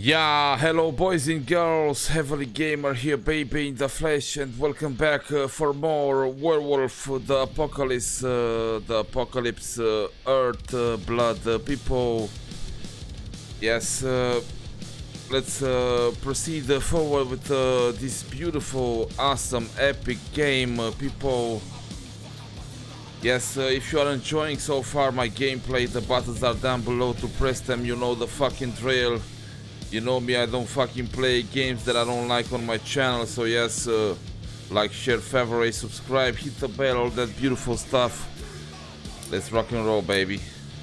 Yeah, hello boys and girls, HeavilyGamer here, baby in the flesh, and welcome back for more Werewolf, the Apocalypse, Earthblood, people. Yes, let's proceed forward with this beautiful, awesome, epic game, people. Yes, if you are enjoying so far my gameplay, the buttons are down below to press them, you know the fucking drill. You know me, I don't fucking play games that I don't like on my channel, so yes, like, share, favorite, subscribe, hit the bell, all that beautiful stuff. Let's rock and roll, baby.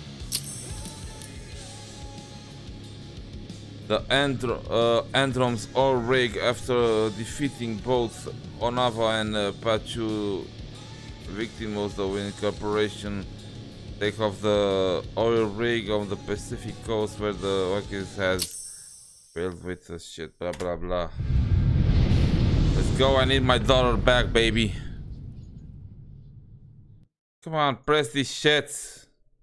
The Androm's oil rig, after defeating both Onava and Pachu, victim of the Wind Corporation, take off the oil rig on the Pacific coast where the Wakis has filled with the shit, blah blah blah. Let's go, I need my daughter back, baby. Come on, press this shit.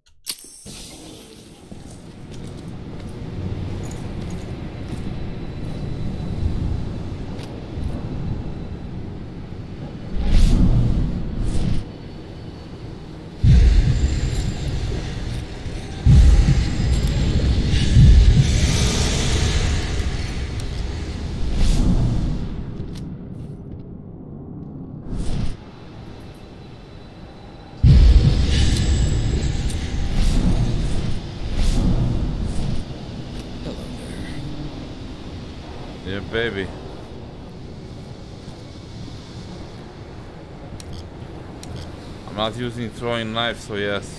Yeah, baby. I'm not using throwing knives, so yes.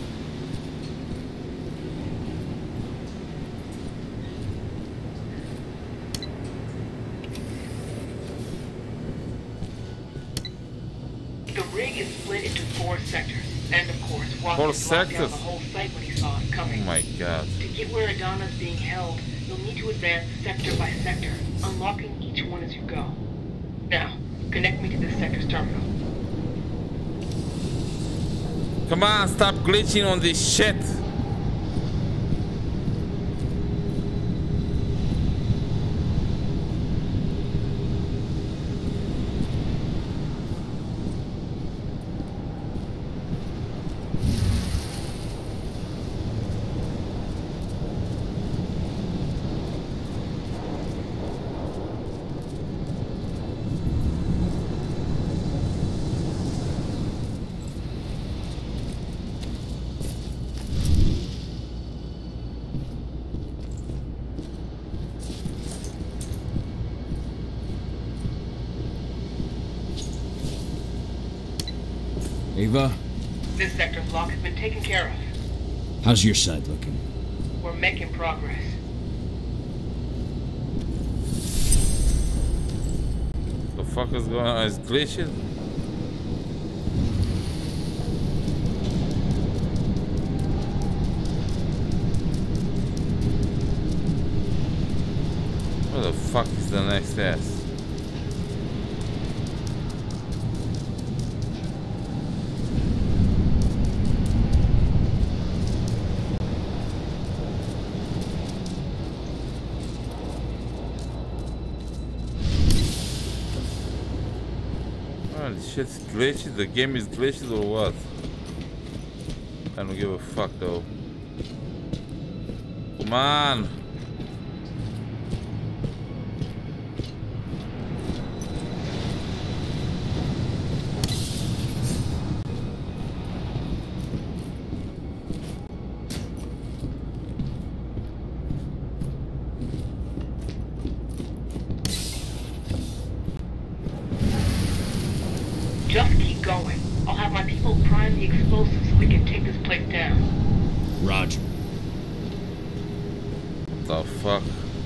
The rig is split into 4 sectors, and of course, Walker 4 locked sectors? down the whole site when he saw it coming. Oh my god. To get where Adana's being held, you'll need to advance sector by sector, unlocking each one as you go. Now, connect me to this sector's terminal. Come on, stop glitching on this shit. Ava? This sector's lock has been taken care of. How's your side looking? We're making progress. The fuck is going on? It's glitching? Where the fuck is the next ass? This shit's glitchy, the game is glitchy or what? I don't give a fuck though. Come on! Just keep going. I'll have my people prime the explosives so we can take this place down. Roger. The fuck?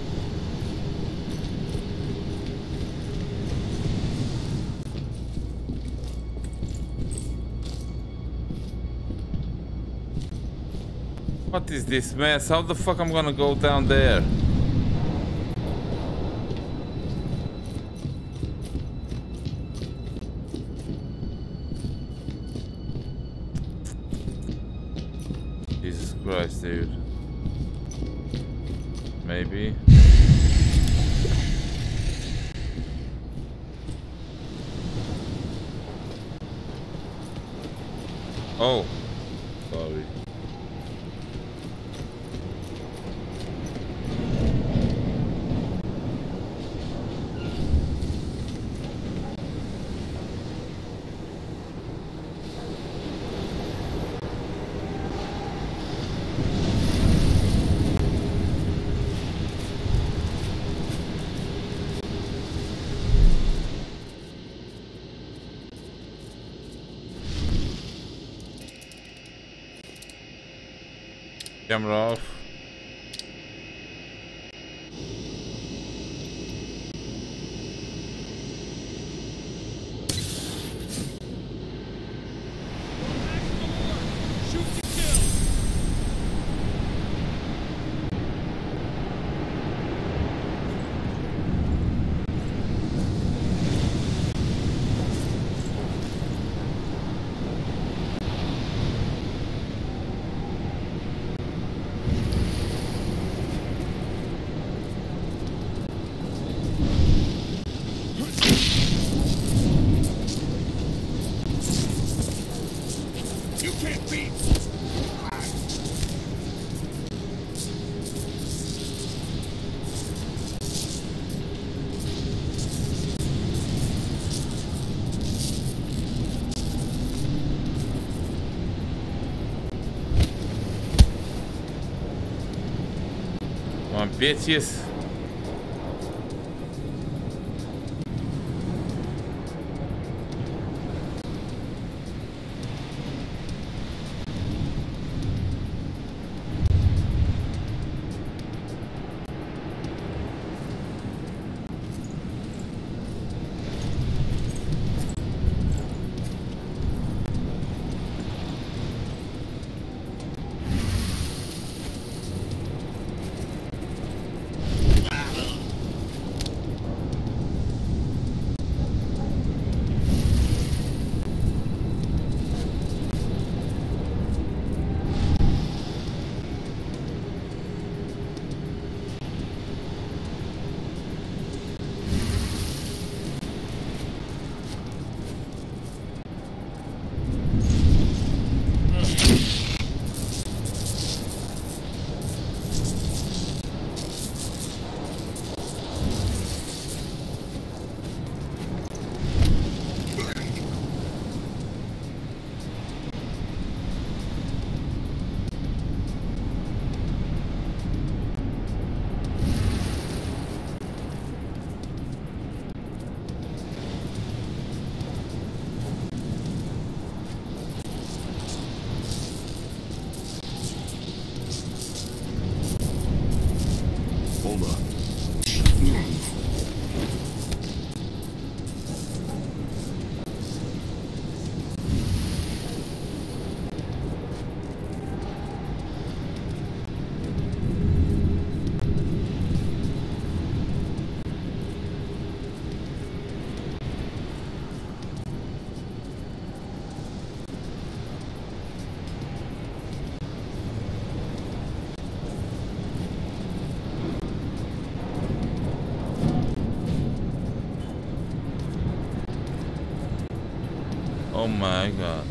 What is this mess? How the fuck I'm gonna go down there? Jesus Christ, dude. Maybe. Oh, sorry. Camera off. Come on, bitches. Oh my god.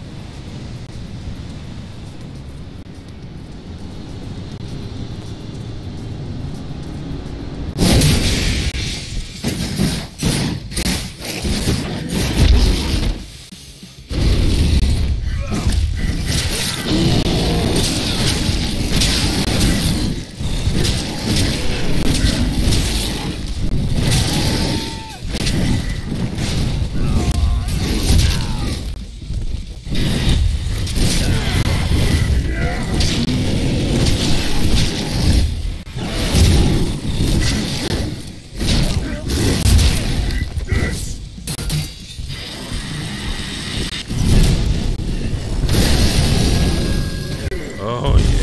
Oh yeah.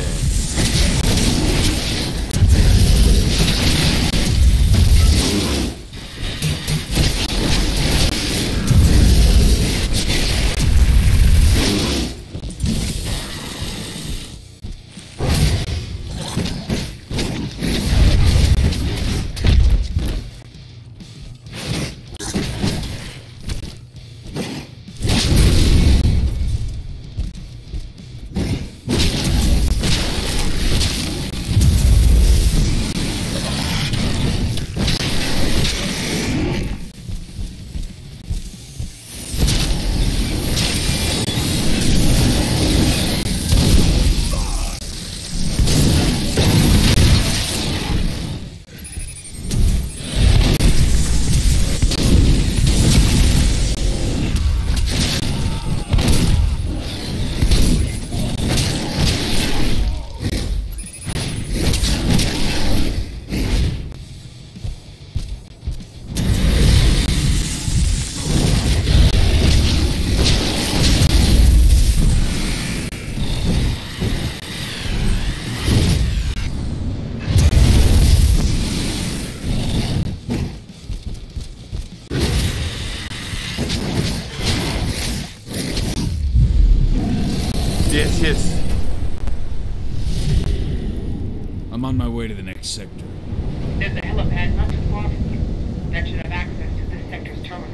I'm on my way to the next sector. There's a helipad not too far from you. That should have access to this sector's terminal.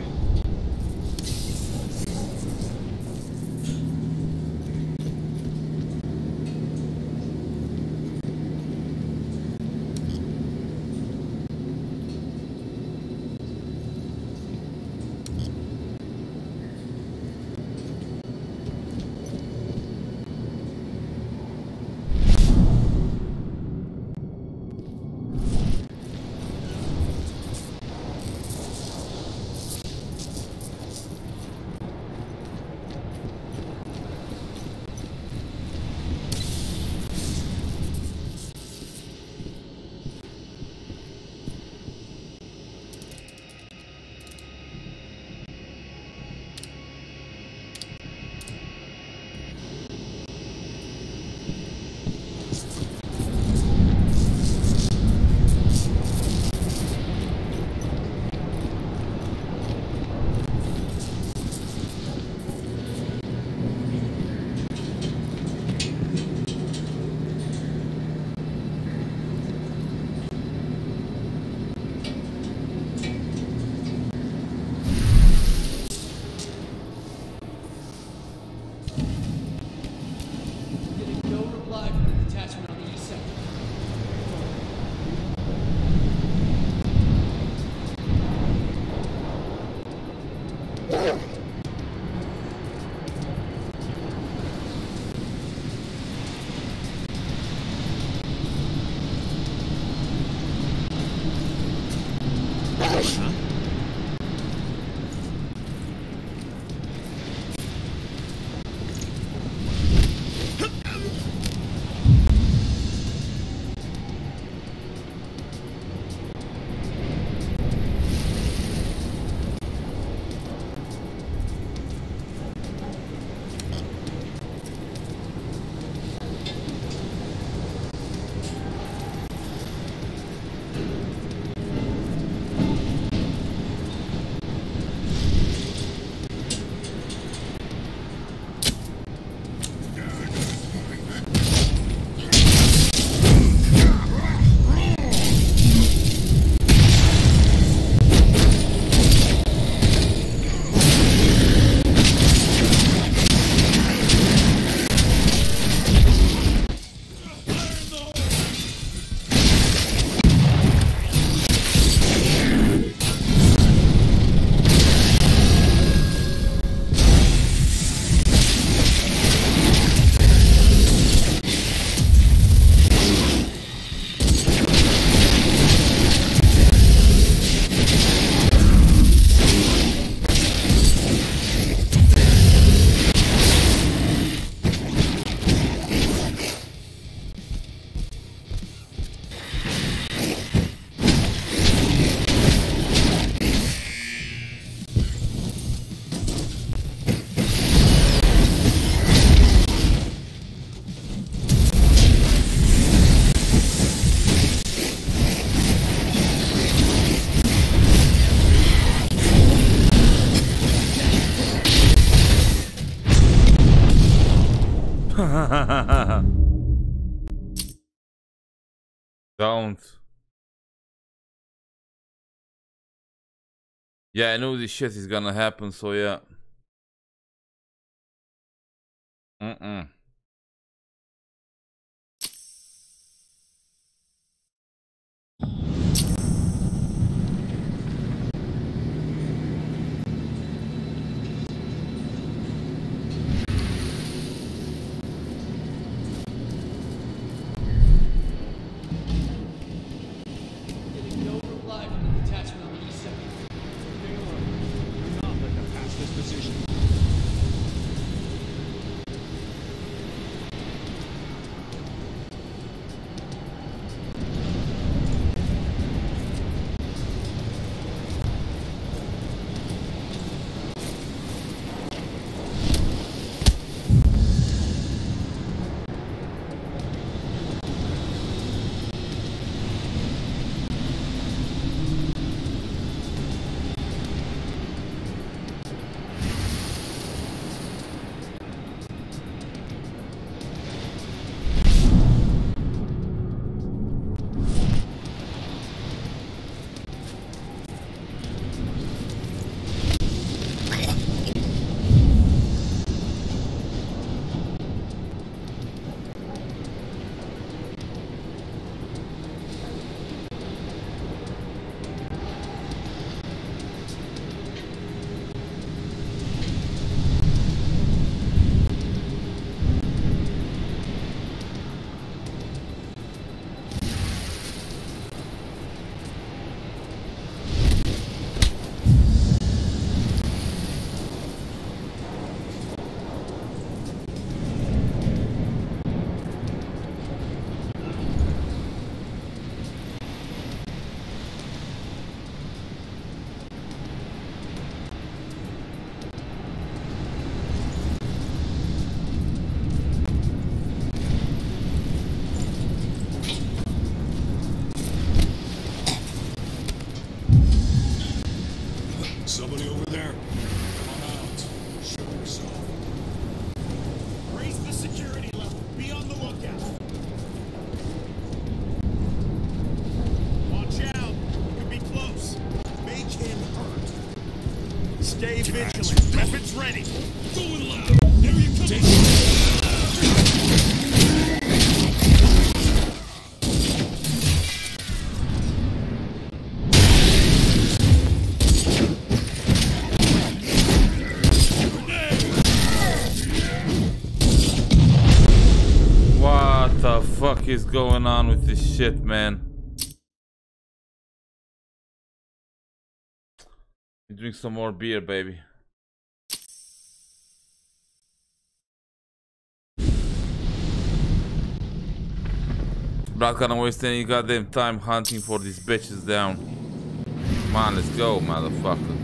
Don't. Yeah, I knew this shit is gonna happen, so yeah. Stay vigilant. Weapons ready. Going loud. Here you come. Take What the fuck is going on with this shit, man? Drink some more beer, baby. Not gonna waste any goddamn time hunting for these bitches down. Come on, let's go, motherfucker.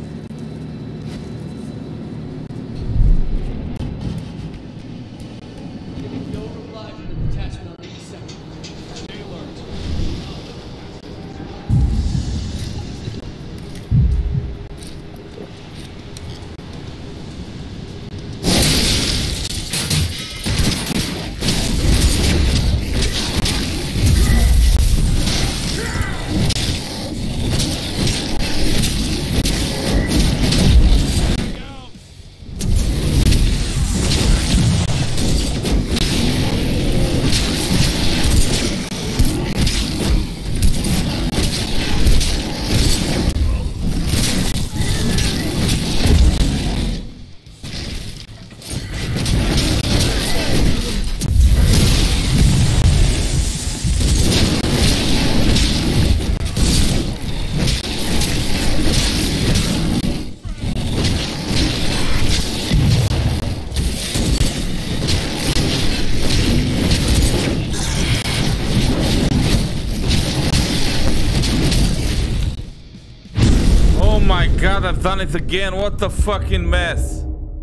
God, I've done it again. What the fucking mess.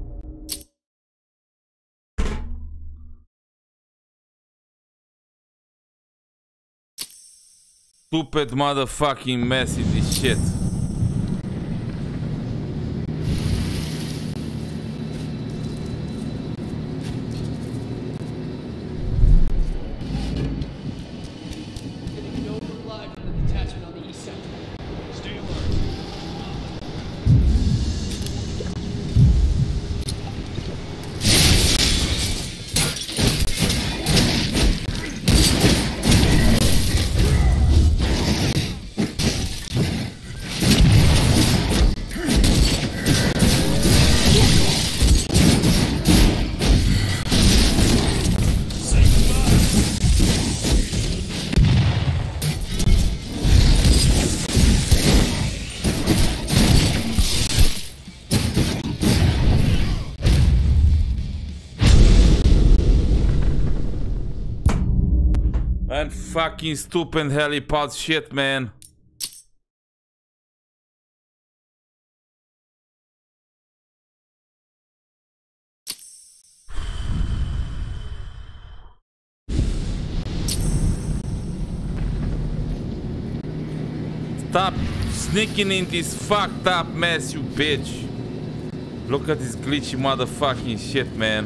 Stupid motherfucking mess in this shit. And fucking stupid helipod shit, man. Stop sneaking in this fucked up mess, you bitch. Look at this glitchy motherfucking shit, man.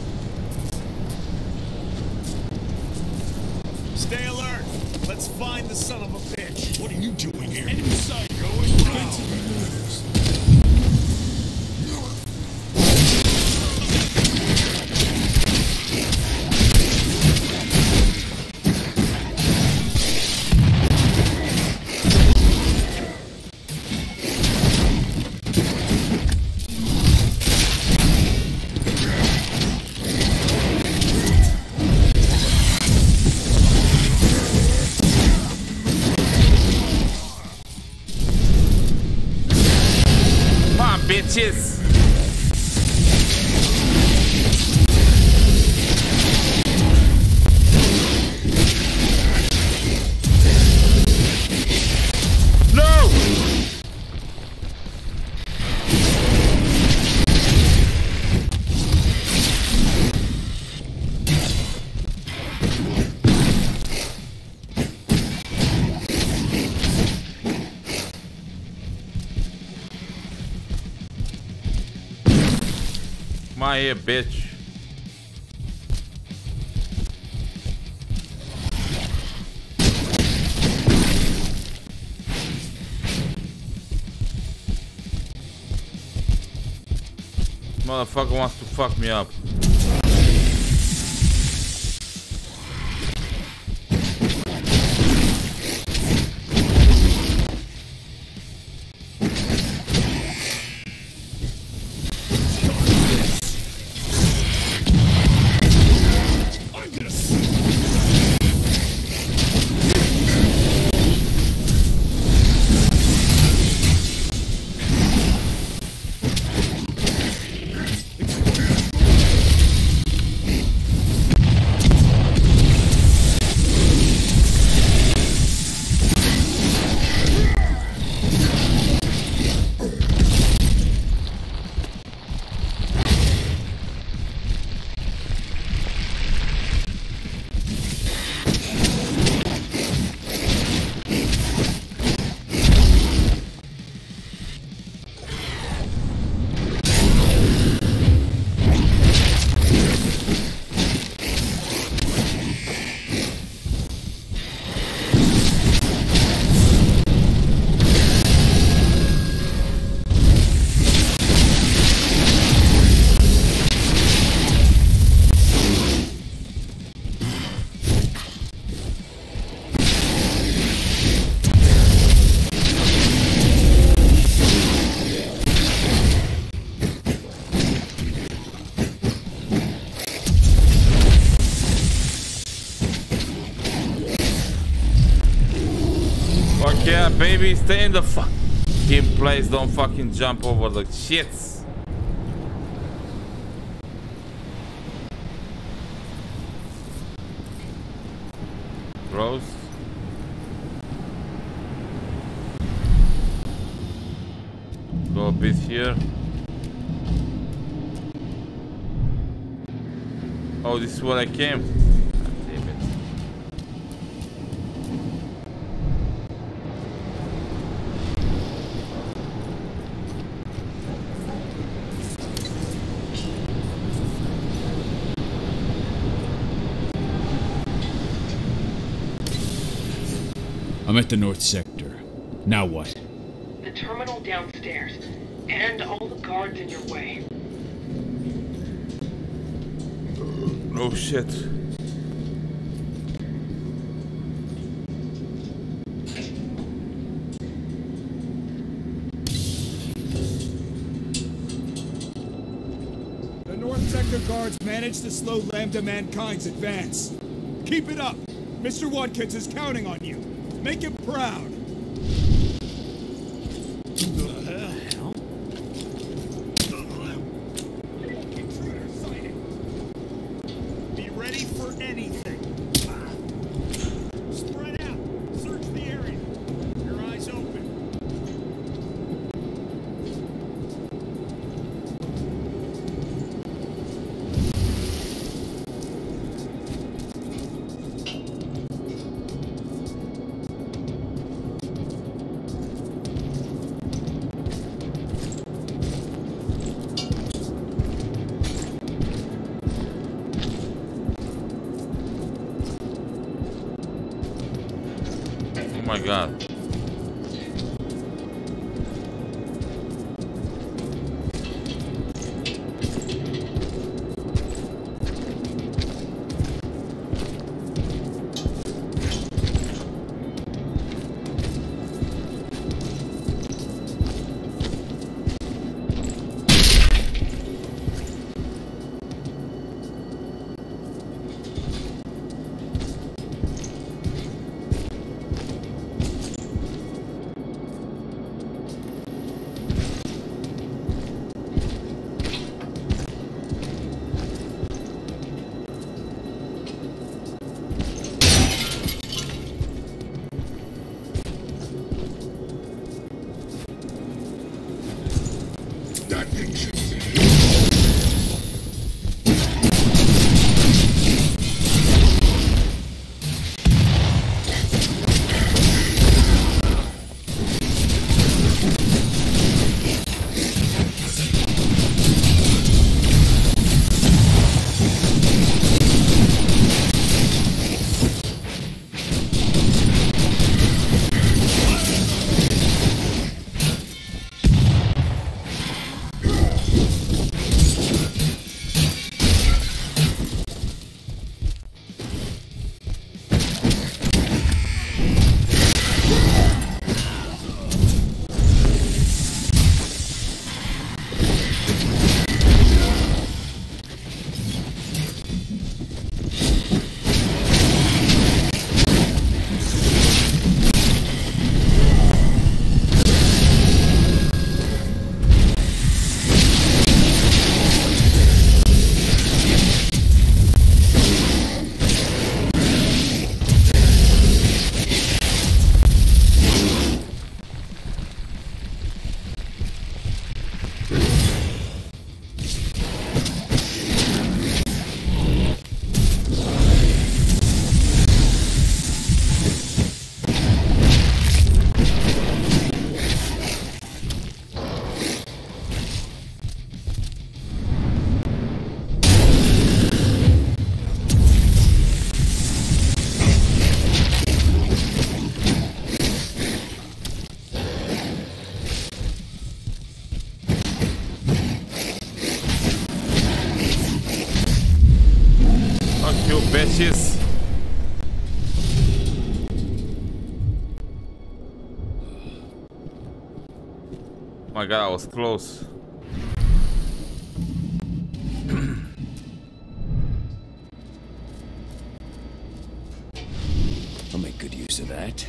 Stay alert. Let's find the son of a bitch. What are you doing here? Enemy sight. Going down. Bitches. No. My here, bitch. Motherfucker wants to fuck me up. Yeah, baby, stay in the fucking place. Don't fucking jump over the shits. Rose. Go a bit here. Oh, this is where I came. I'm at the North Sector. Now what? The terminal downstairs, and all the guards in your way. Oh shit. The North Sector guards managed to slow Lambda Mankind's advance. Keep it up! Mr. Watkins is counting on you. Make him proud. Intruder sighted. Be ready for anything. Spread out. Search the area. Your eyes open. Oh my god. Bitches. My god, I was close. I'll make good use of that.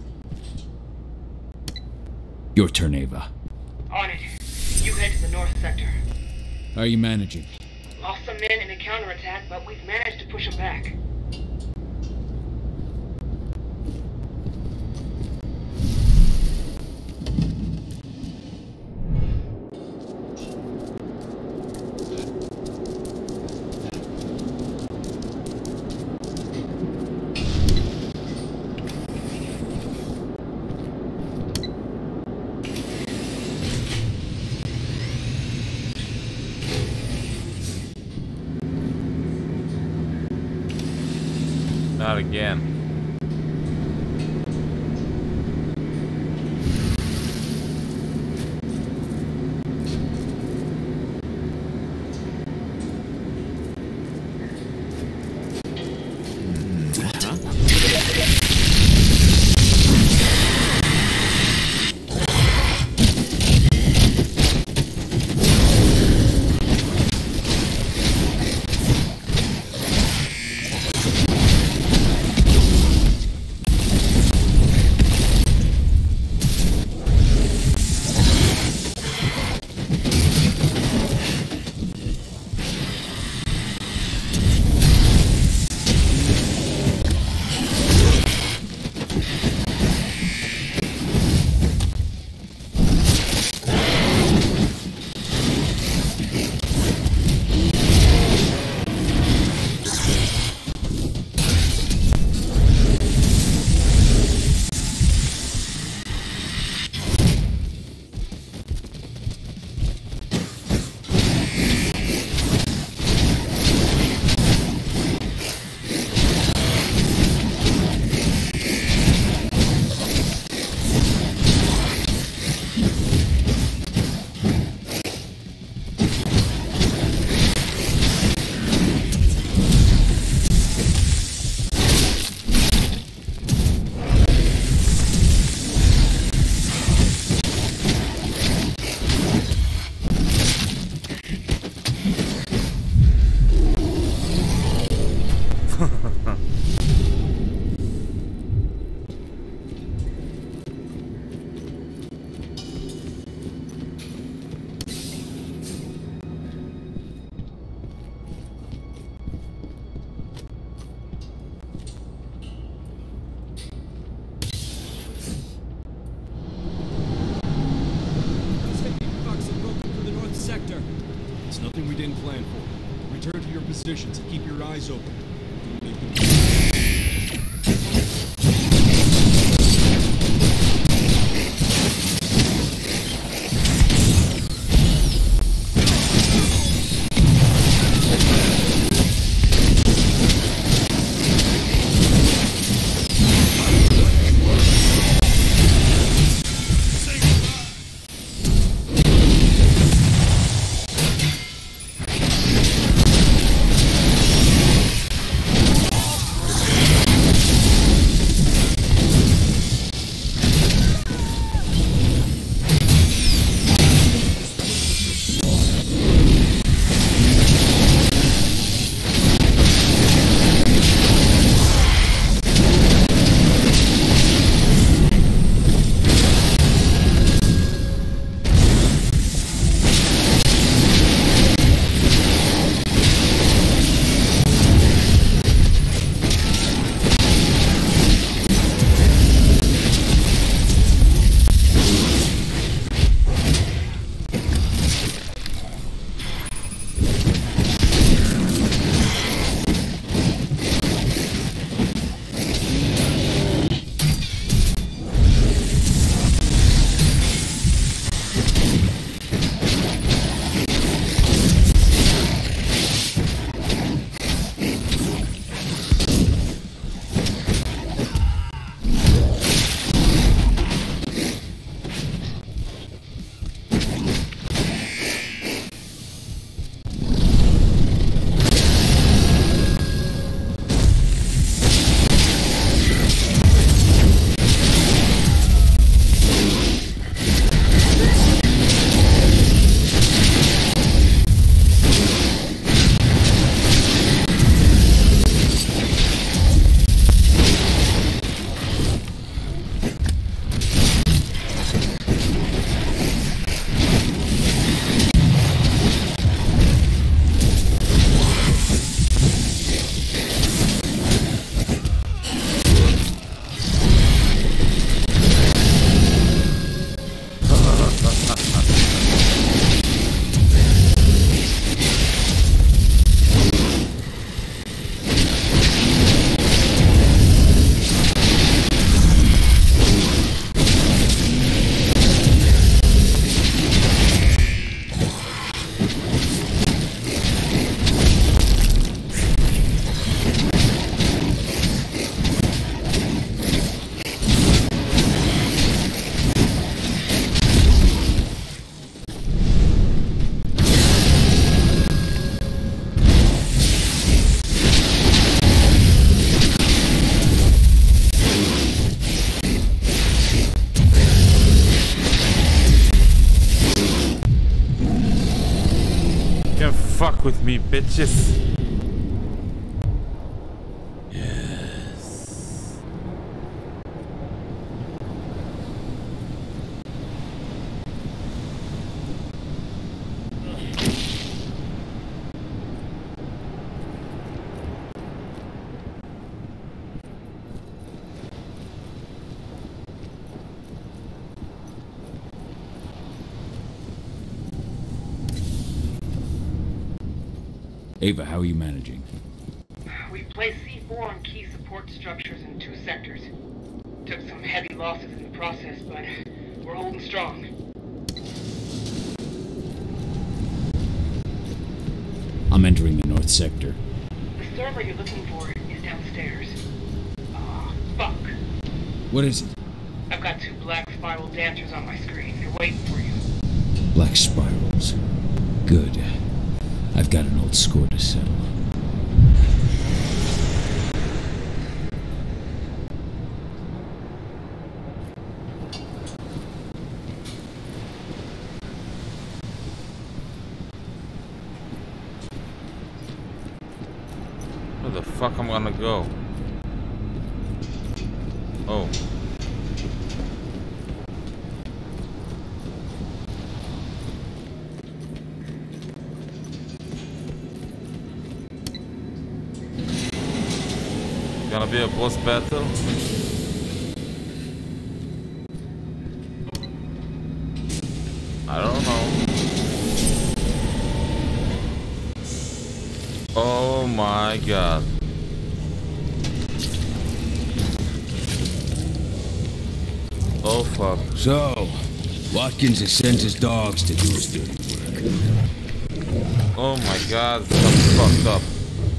Your turn, Ava. On it. You head to the north sector. How are you managing? Lost some men in a counterattack, but we've managed to push them back. Not again. There's nothing we didn't plan for. Return to your positions and keep your eyes open. Fuck with me, bitches. Ava, how are you managing? We've placed C4 on key support structures in 2 sectors. Took some heavy losses in the process, but we're holding strong. I'm entering the north sector. The server you're looking for is downstairs. Ah, fuck. What is it? I've got 2 black spiral dancers on my screen. They're waiting for you. Black spirals. Good. I've got an old score to settle. Where the fuck I'm gonna go? Oh. Gonna be a boss battle? I don't know. Oh my god. Oh fuck. So, Watkins has sent his dogs to do his dirty work. Oh my god, that's fucked up.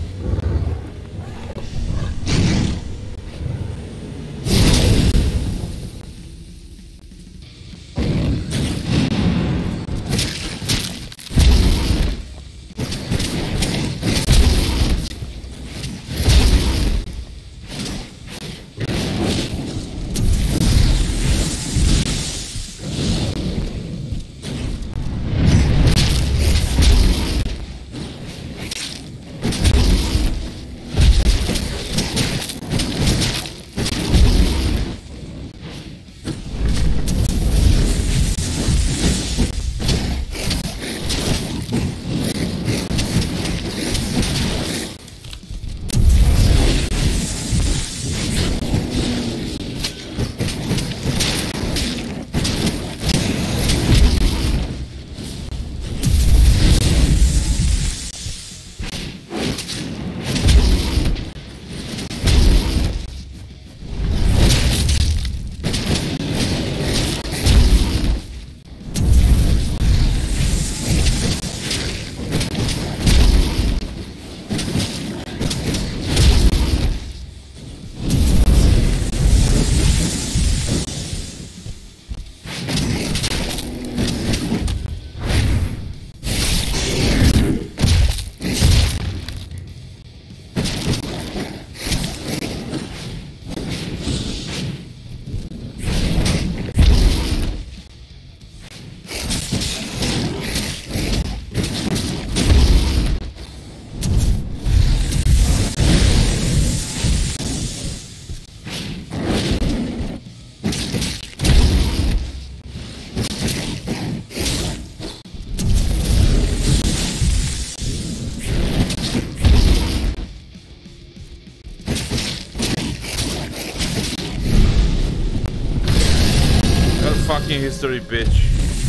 Fucking history, bitch.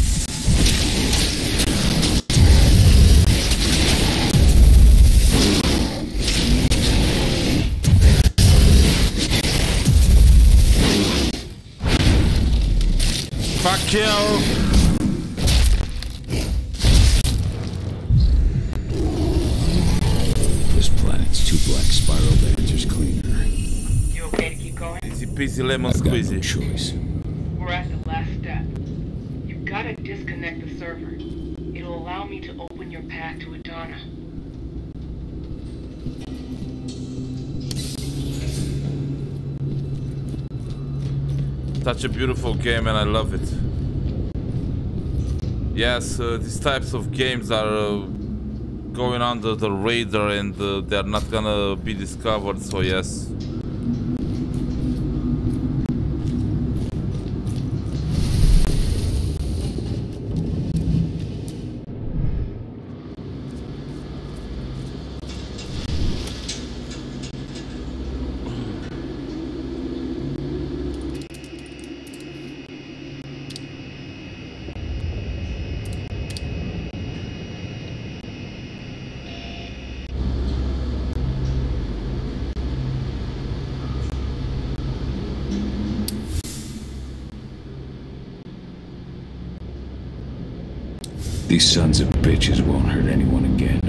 Fuck you. This planet's two black spiral dancers cleaner. You okay to keep going? Easy peasy lemon I've got no squeezy. choice. We're at the last step. You've got to disconnect the server. It'll allow me to open your path to Adana. Such a beautiful game and I love it. Yes, these types of games are going under the radar and they're not gonna be discovered, so yes. These sons of bitches won't hurt anyone again.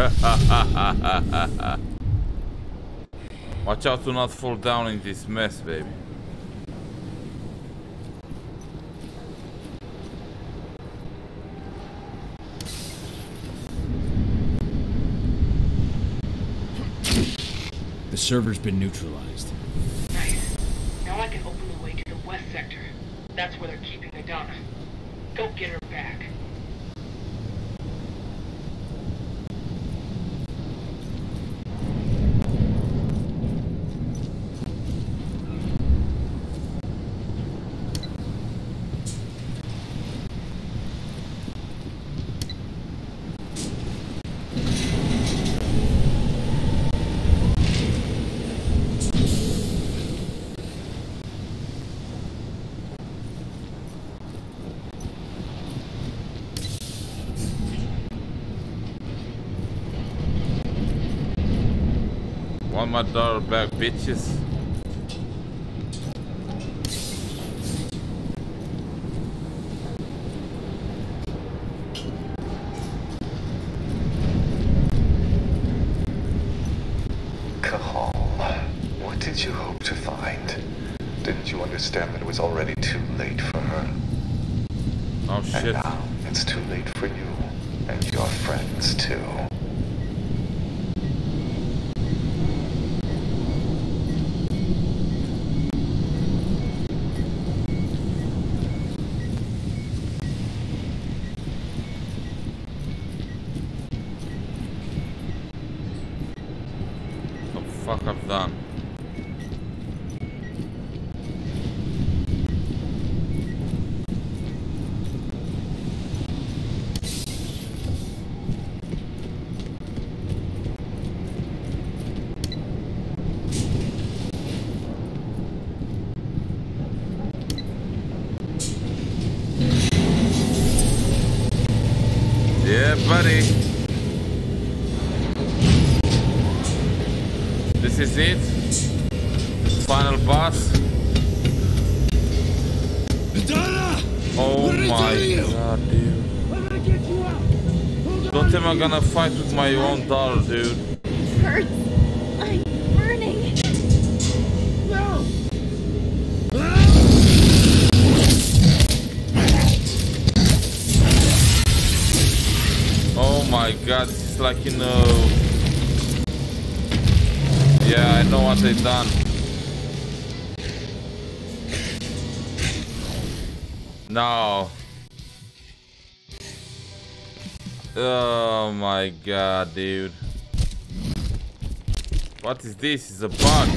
Watch out to not fall down in this mess, baby. The server's been neutralized. Nice. Now I can open the way to the west sector. That's where they're keeping Madonna. Go get her back. Want my daughter back, bitches? Cahal, what did you hope to find? Didn't you understand that it was already too late for her? Oh And shit. now it's too late for you and your friends too. The fuck I've done? Yeah, buddy. This is it. Final boss. Madonna! Oh What did I my tell you? god, dude. I'm gonna get you out! Hold Don't think I'm gonna fight with my own daughter, dude. Hurts. I'm burning. No! Oh my god, this is like, you know... Yeah, I know what they've done. No. Oh my god, dude. What is this? It's a bug.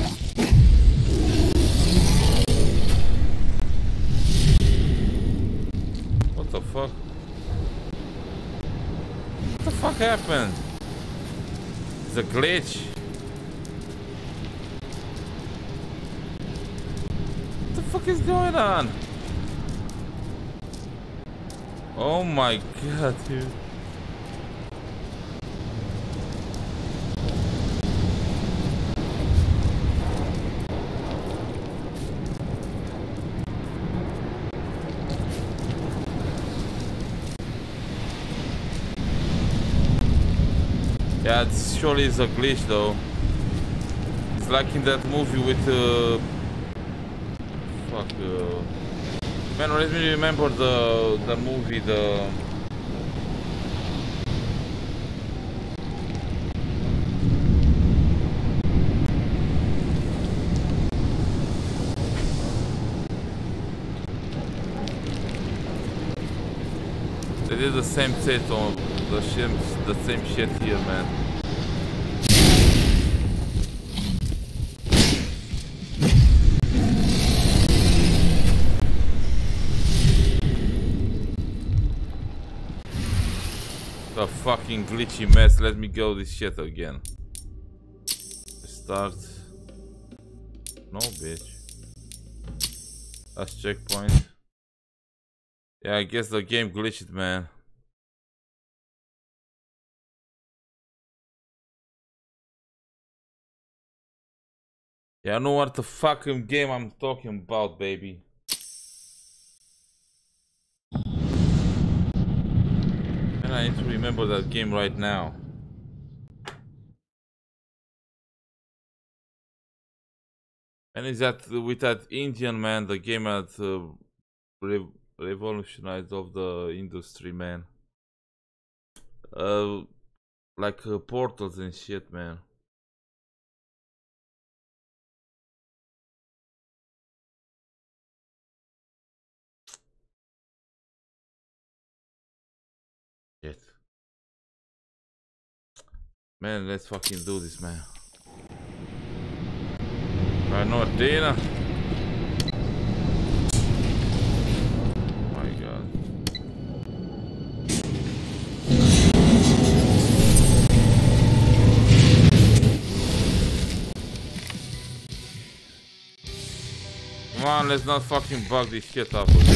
What the fuck? What the fuck happened? It's a glitch. What the fuck is going on? Oh my god, dude. Yeah, it surely is a glitch though. It's like in that movie with man, let me remember the movie, they did the same shit on the same shit here, man. The fucking glitchy mess. Let me go this shit again. Start. No, bitch. Last checkpoint. Yeah, I guess the game glitched, man. Yeah, I know what the fucking game I'm talking about, baby. And I need to remember that game right now. And is that with that Indian man, the game that revolutionized of the industry, man. Like portals and shit, man. Shit. Man, let's fucking do this, man. Right, North Dana. My God. Come on, let's not fucking bug this shit up again.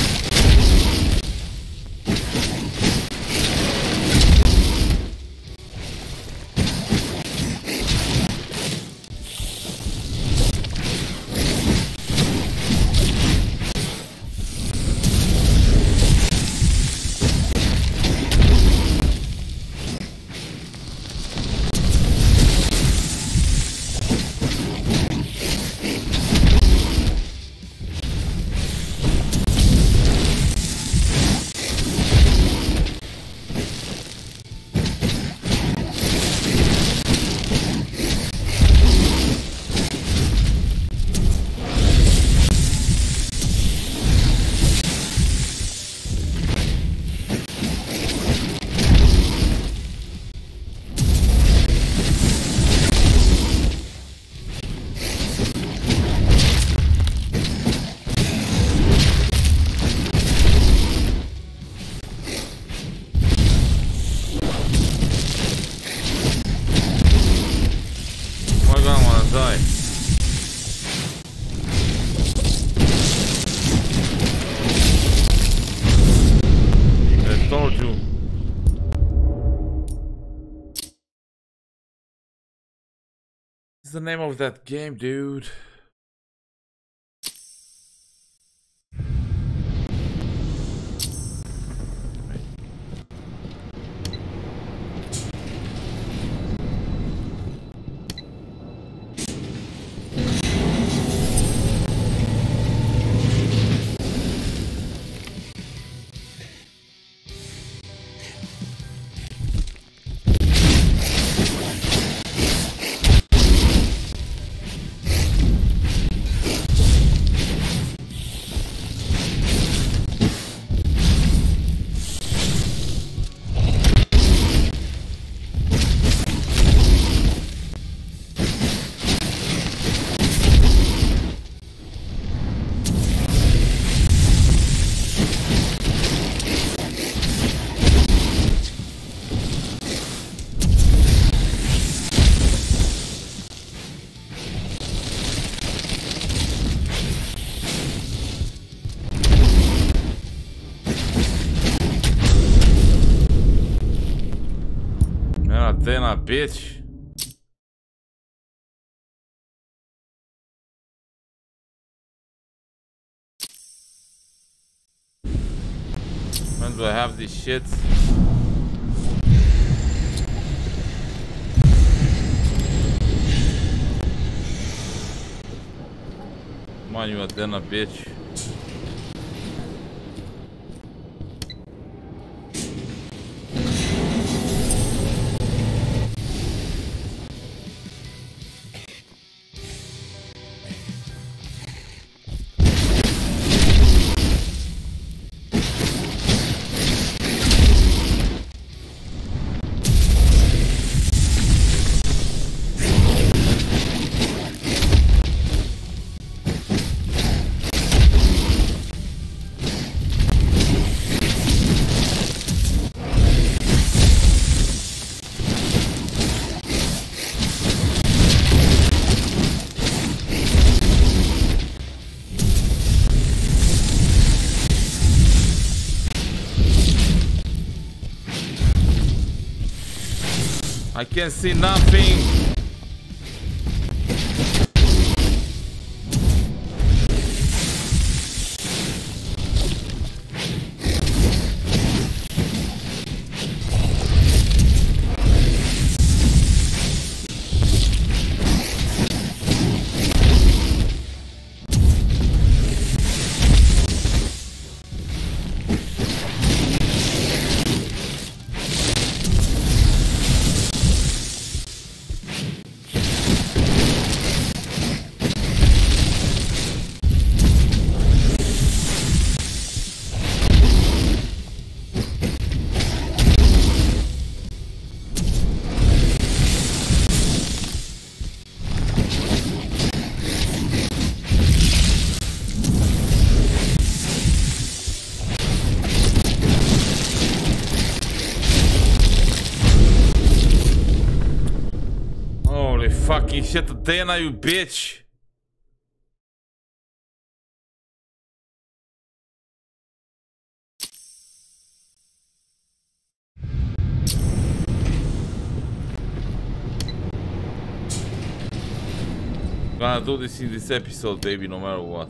The name of that game, dude? Athena, bitch. When do I have this shit? Come on, you Athena, bitch. I can't see nothing. Fucking shit, Dana, you bitch. Gonna do this in this episode, baby, no matter what.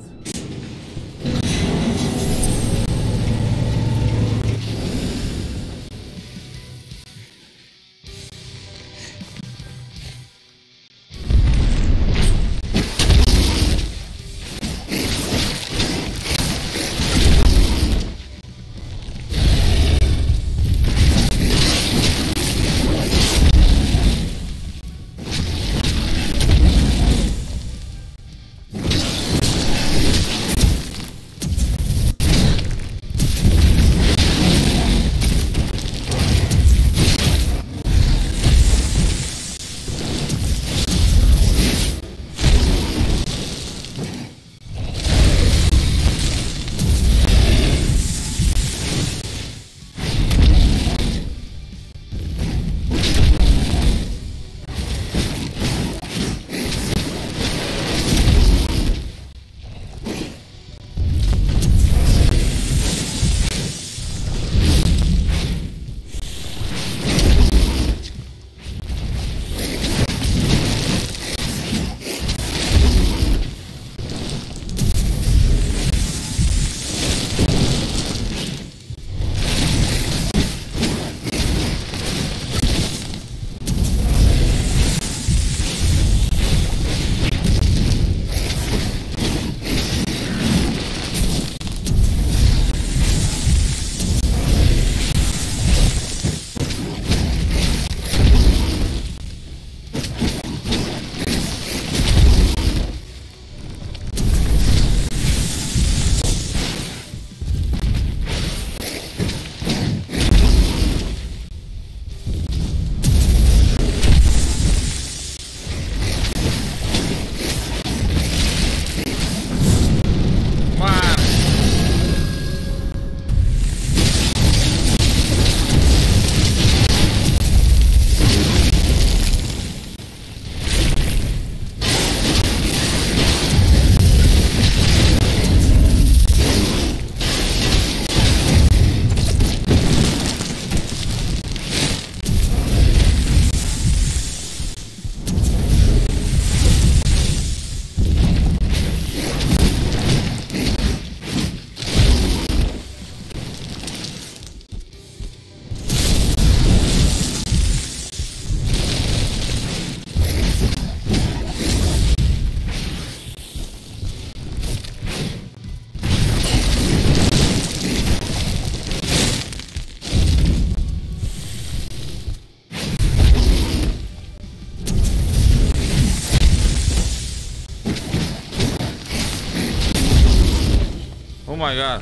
Oh my god.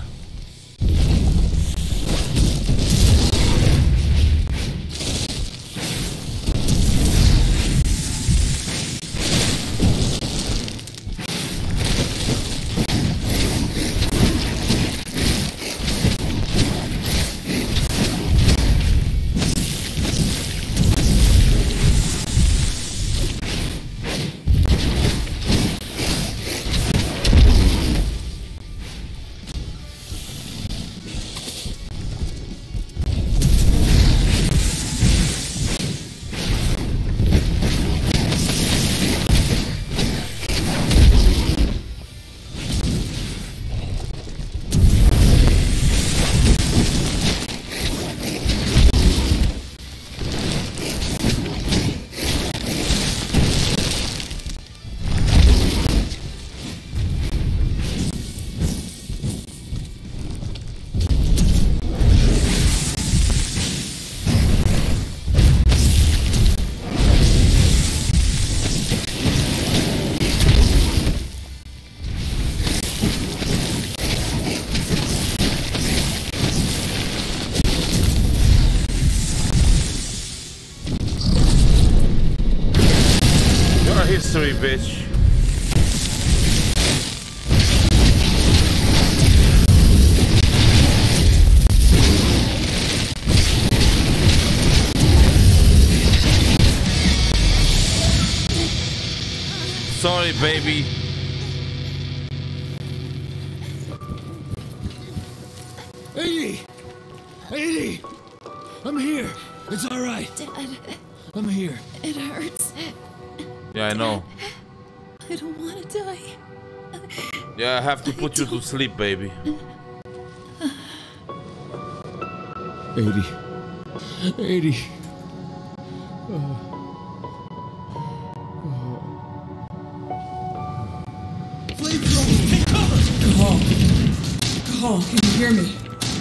History, bitch. way, baby. Edie! I'm here. It's all right. Dad, I'm here. it hurts. Yeah, I know. I don't want to die. Yeah, I have to put you to sleep, baby. Edie. Flamethrower, take cover! Cahal, can you hear me?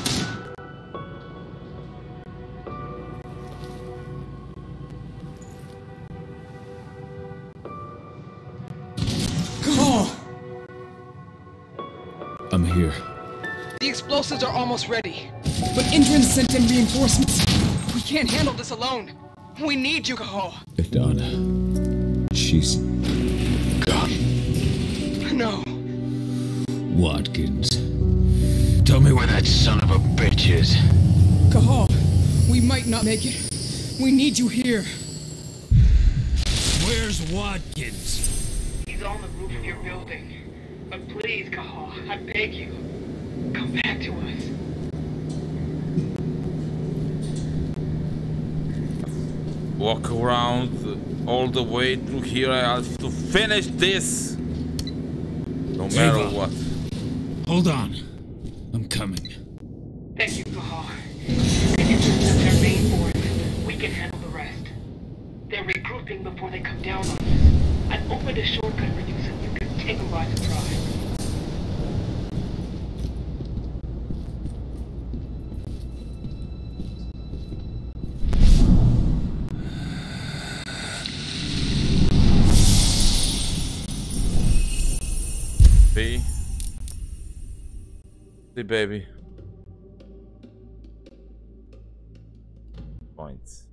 Cahal! I'm here. The explosives are almost ready. But Indran sent in reinforcements. We can't handle this alone. We need you, Cahal. Donna. She's gone. No. Watkins. Tell me where that son of a bitch is. Cahal, we might not make it. We need you here. Where's Watkins? He's on the roof of your building. But please, Cahal, I beg you, come back to us. Walk around all the way through here. I have to finish this. No matter Ava. what. Hold on. I'm coming. Thank you, Cahal. You can intercept their main force. We can handle the rest. They're regrouping before they come down on us. I've opened a shortcut for you so you can take them by surprise. See, baby. Points.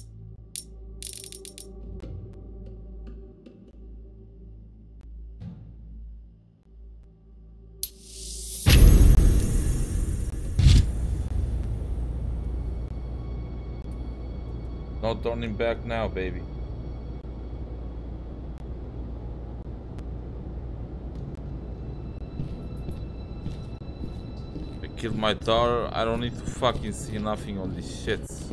No turning back now, baby. Killed my daughter. I don't need to fucking see nothing on these shits.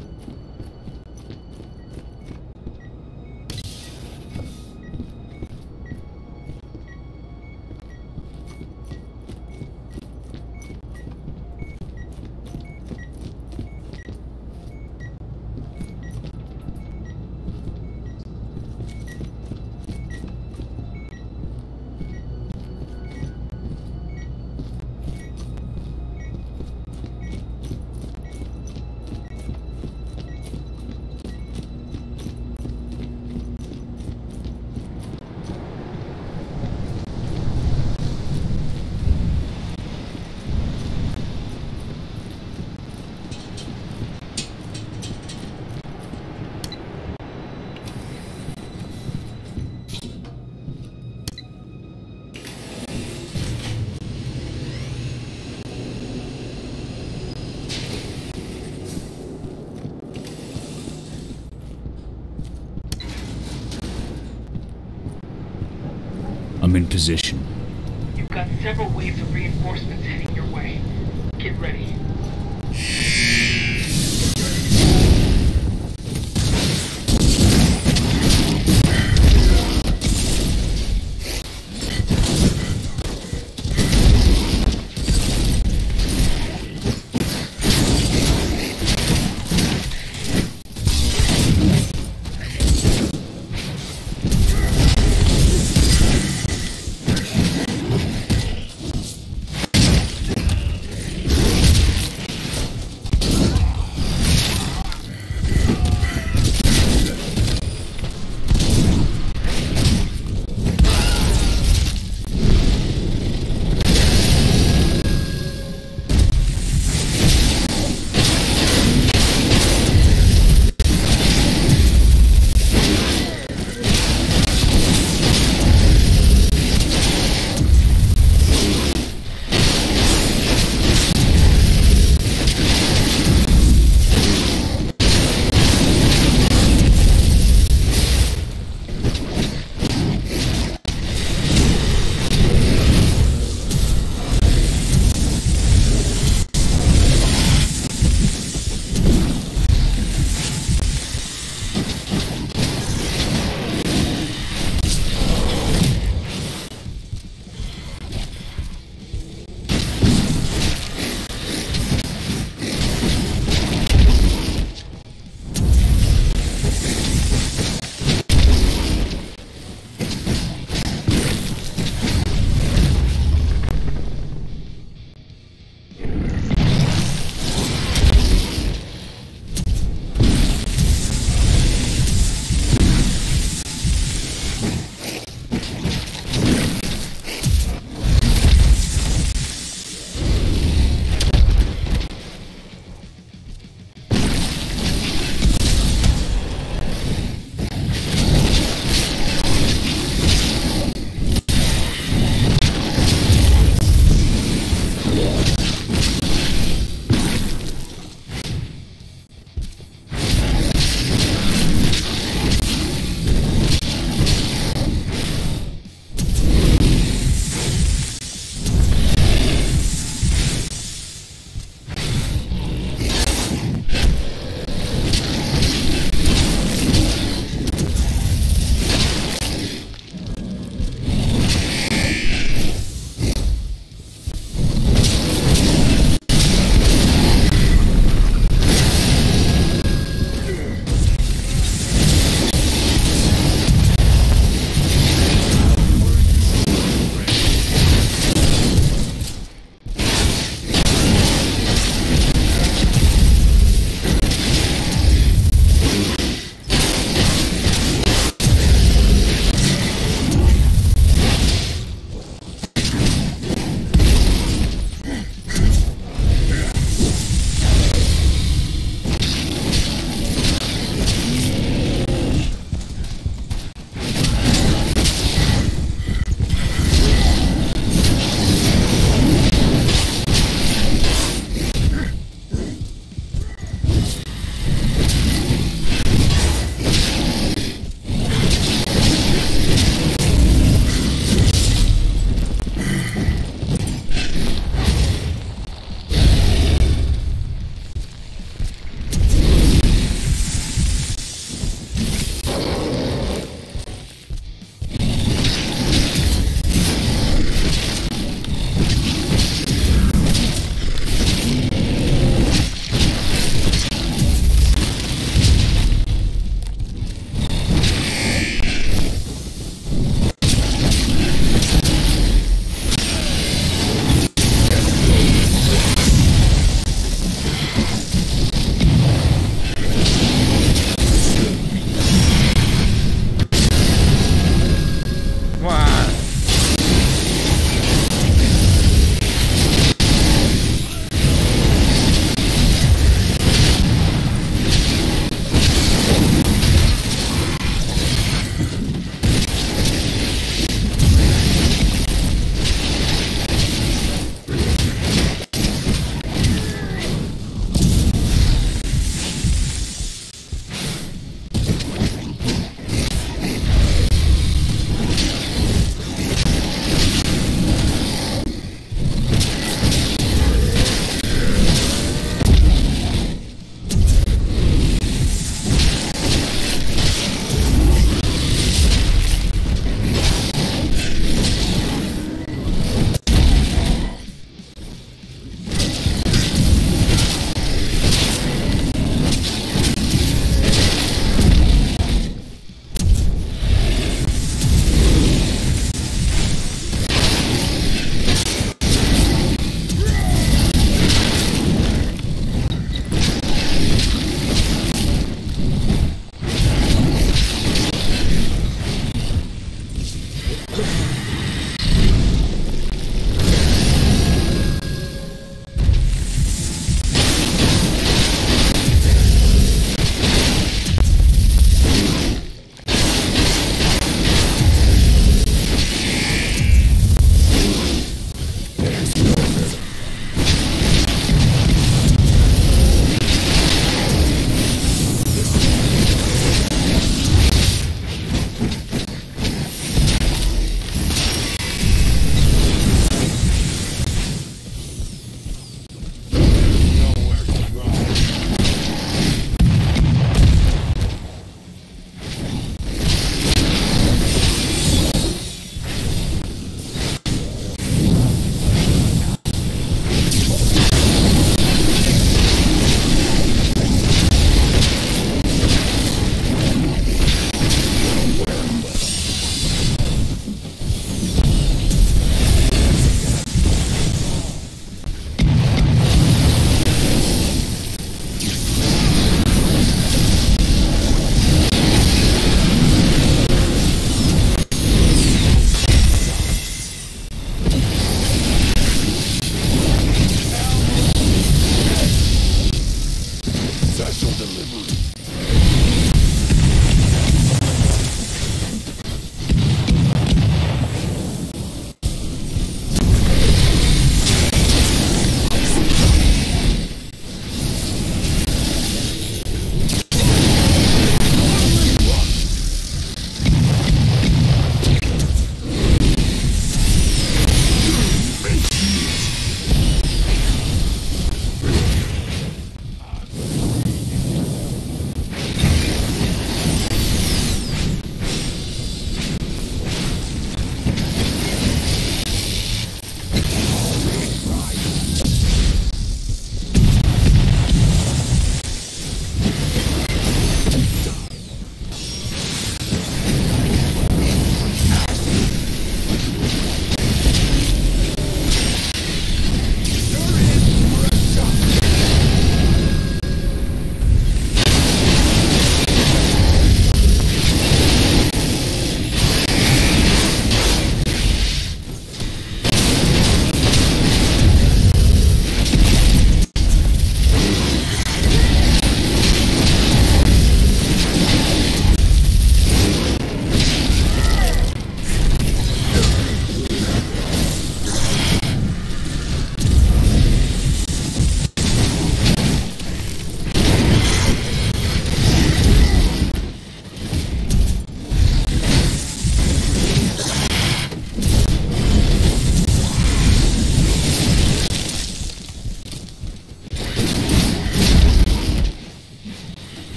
I'm in position. You've got several waves of reinforcements heading your way. Get ready.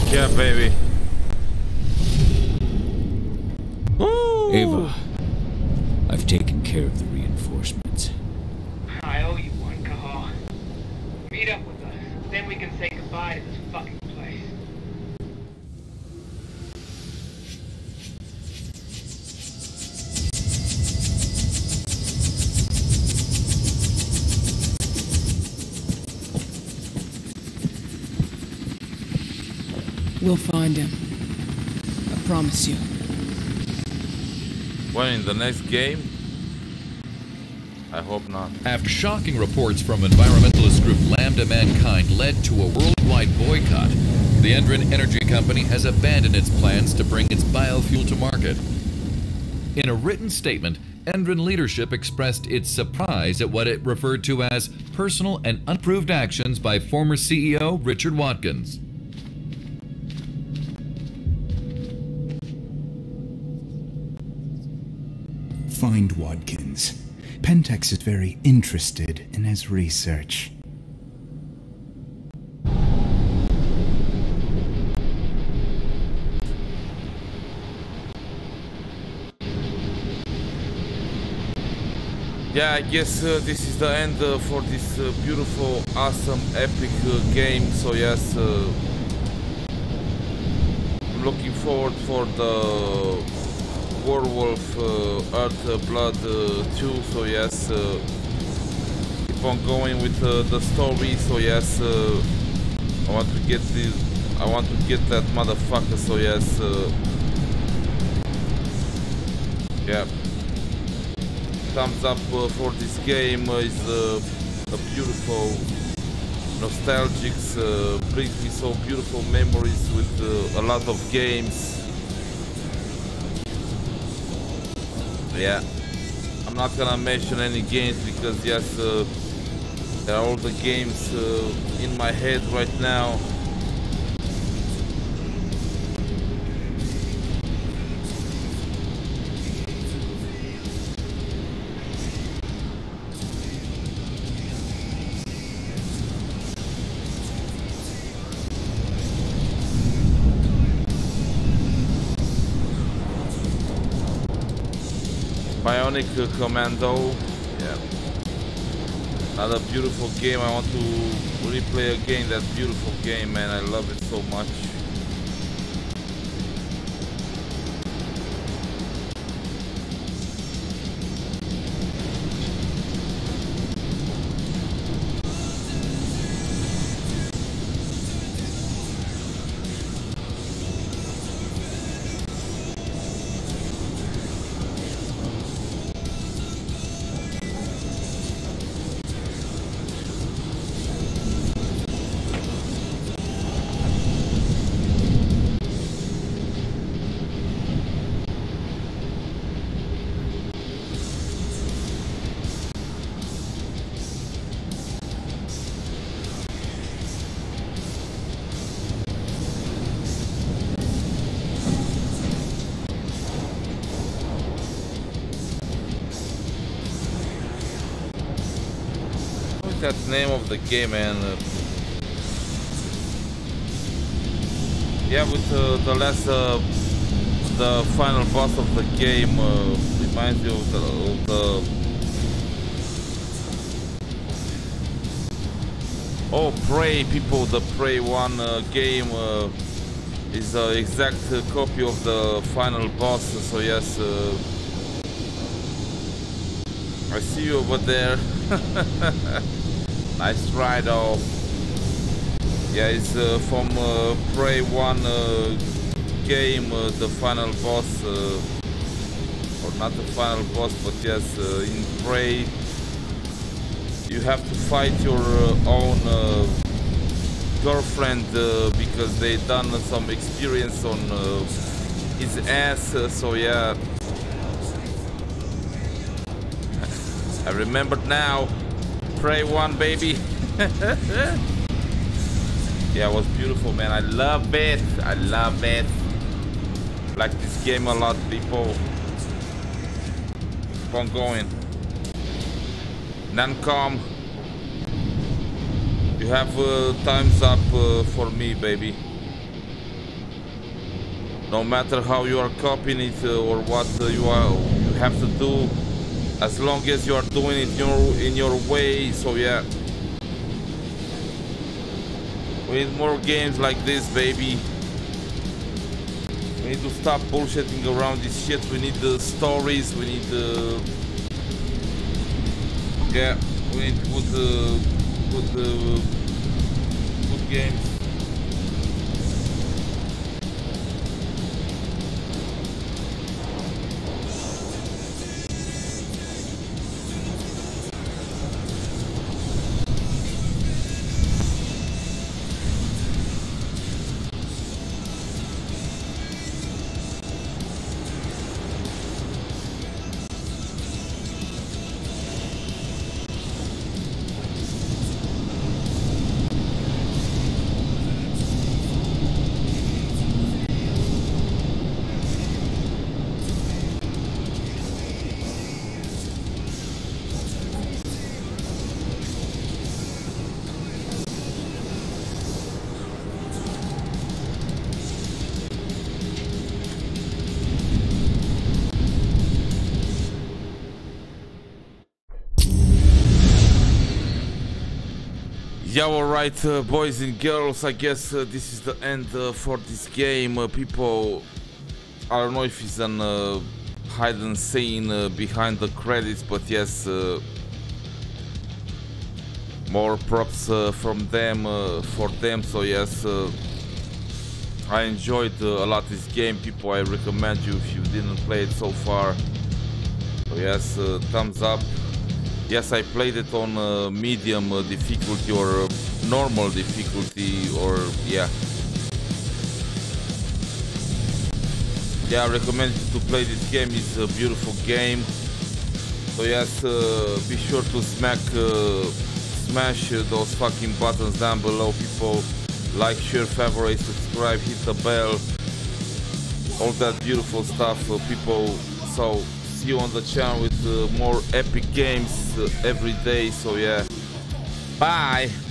Yeah, baby. Ooh. Ava, I've taken care of the reinforcements. I owe you one, Cahal. Meet up with us, then we can say goodbye to this fucking place. We'll find him. I promise you. When in the next game? I hope not. After shocking reports from environmentalist group Lambda Mankind led to a worldwide boycott, the Endron Energy Company has abandoned its plans to bring its biofuel to market. In a written statement, Endron leadership expressed its surprise at what it referred to as personal and unapproved actions by former CEO Richard Watkins. Find Watkins. Pentex is very interested in his research. Yeah, I guess this is the end for this beautiful, awesome, epic game. So yes, I'm looking forward for the Werewolf Earthblood 2. So yes, keep on going with the story. So yes, I want to get this. I want to get that motherfucker. So yes, yeah. Thumbs up for this game. Is a beautiful, nostalgic, brings me so beautiful memories with a lot of games. Yeah, I'm not gonna mention any games because yes, there are all the games in my head right now. Bionic Commando, yeah, another beautiful game. I want to replay again that beautiful game, man. I love it so much. That name of the game, man. Yeah, with the last, the final boss of the game reminds you of the oh, Prey, people. The Prey 1 game is the exact copy of the final boss. So yes, I see you over there. Nice try though. Yeah, it's from Prey 1 game, the final boss, or not the final boss, but yes, in Prey you have to fight your own girlfriend because they done some experience on his ass, so yeah. I remembered now. Prey 1, baby. Yeah, it was beautiful, man. I love it. I love it. Like this game a lot, people. Keep on going. Nancom, you have thumbs up for me, baby. no matter how you are copying it or what you have to do, as long as you are doing it in your way. So yeah, we need more games like this, baby. We need to stop bullshitting around this shit. We need the stories. We need the we need good games. Yeah, alright, boys and girls, I guess this is the end for this game. People, I don't know if it's an hidden scene behind the credits, but yes, more props from them, for them. So yes, I enjoyed a lot this game, people. I recommend you if you didn't play it so far. So yes, thumbs up. Yes, I played it on medium difficulty or normal difficulty, or yeah. Yeah, I recommend you to play this game. It's a beautiful game. So yes, be sure to smash those fucking buttons down below, people. Like, share, favorite, subscribe, hit the bell, all that beautiful stuff, people. So see you on the channel with more epic games every day. So yeah, bye.